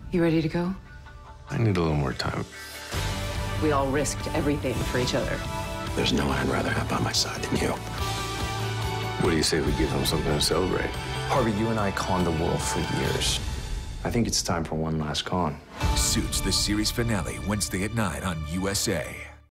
You ready to go? I need a little more time. We all risked everything for each other. There's no one I'd rather have by my side than you. What do you say we give them something to celebrate? Harvey, you and I conned the world for years. I think it's time for one last con. Suits, the series finale, Wednesday at 9 on USA.